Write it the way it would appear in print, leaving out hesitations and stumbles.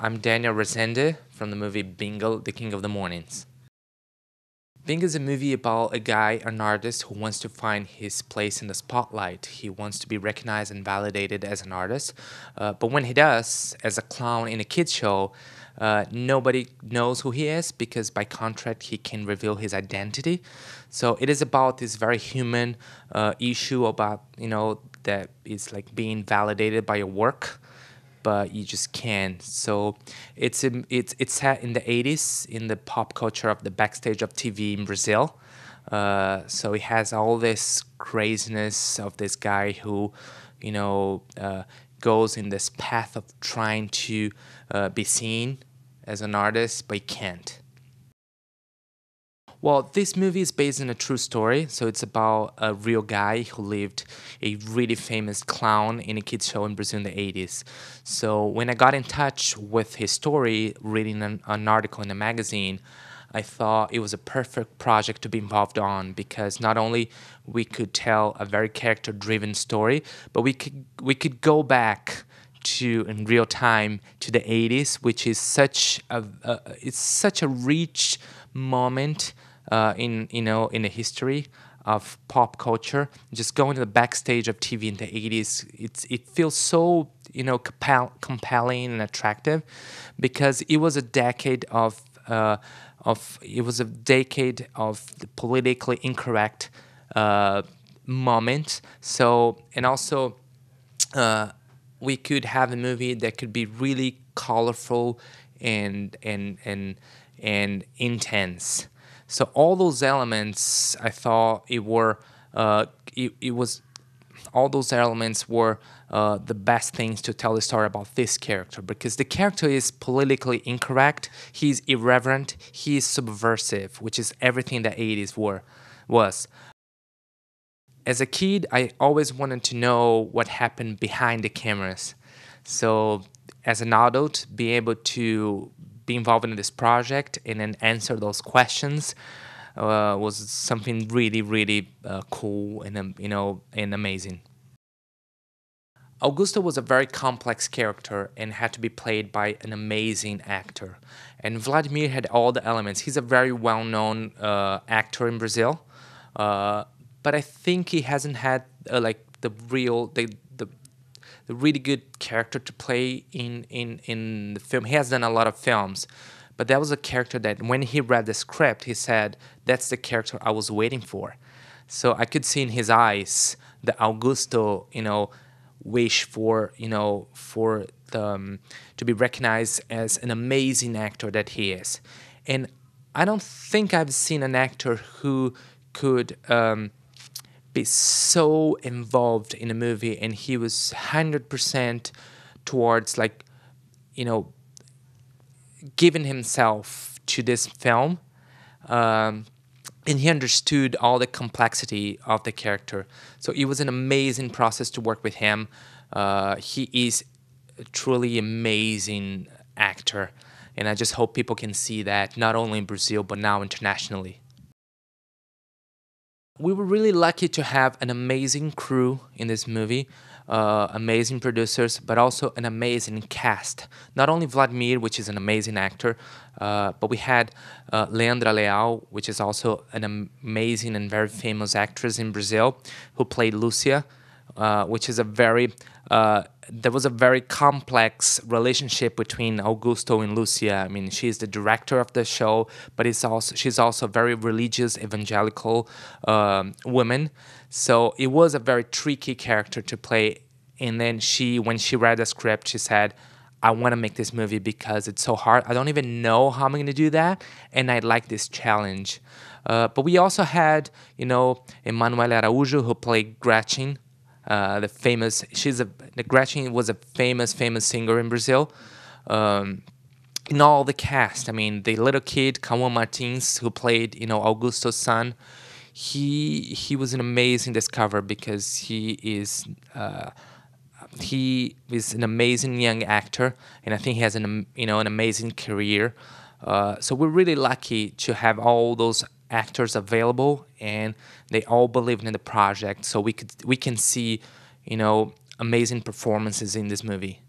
I'm Daniel Rezende from the movie Bingo, The King of the Mornings. Bingo is a movie about a guy, an artist, who wants to find his place in the spotlight. He wants to be recognized and validated as an artist. But when he does, as a clown in a kids show, nobody knows who he is because by contract he can reveal his identity. So it is about this very human issue about, that is like being validated by your work, but you just can't. So it's set in the 80s in the pop culture of the backstage of TV in Brazil. So it has all this craziness of this guy who, goes in this path of trying to be seen as an artist, but he can't. Well, this movie is based on a true story, so it's about a real guy who lived a really famous clown in a kids show in Brazil in the 80s. So when I got in touch with his story, reading an article in a magazine, I thought it was a perfect project to be involved on because not only we could tell a very character-driven story, but we could go back to in real time to the 80s, which is it's such a rich moment in the history of pop culture. Just going to the backstage of TV in the 80s, it feels so compelling and attractive because it was a decade of the politically incorrect moment. So and also. We could have a movie that could be really colorful and intense. So all those elements, I thought it was all those elements were the best things to tell the story about this character because the character is politically incorrect, he's irreverent, he's subversive, which is everything the 80s was. As a kid, I always wanted to know what happened behind the cameras. So, as an adult, being able to be involved in this project and then answer those questions was something really, really cool and amazing. Augusto was a very complex character and had to be played by an amazing actor. And Vladimir had all the elements. He's a very well-known actor in Brazil. But I think he hasn't had like the really good character to play in the film. He has done a lot of films, but that was a character that when he read the script, he said, "That's the character I was waiting for." So I could see in his eyes the Augusto, wish for to be recognized as an amazing actor that he is, and I don't think I've seen an actor who could. Be so involved in a movie and he was 100% towards giving himself to this film, and he understood all the complexity of the character, so it was an amazing process to work with him. He is a truly amazing actor, and I just hope people can see that not only in Brazil but now internationally. We were really lucky to have an amazing crew in this movie, amazing producers, but also an amazing cast. Not only Vladimir, which is an amazing actor, but we had Leandra Leal, which is also an amazing and very famous actress in Brazil, who played Lucia, which is there was a very complex relationship between Augusto and Lucia. I mean, she's the director of the show, but she's also a very religious evangelical woman. So it was a very tricky character to play. And then when she read the script, she said, "I want to make this movie because it's so hard. I don't even know how I'm going to do that, and I like this challenge." But we also had, Emanuela Araújo, who played Gretchen. Gretchen was a famous singer in Brazil. In all the cast, I mean, the little kid Cauã Martins, who played Augusto's son, he was an amazing discovery because he is an amazing young actor, and I think he has an amazing career. So we're really lucky to have all those actors available, and they all believed in the project. So we can see, amazing performances in this movie.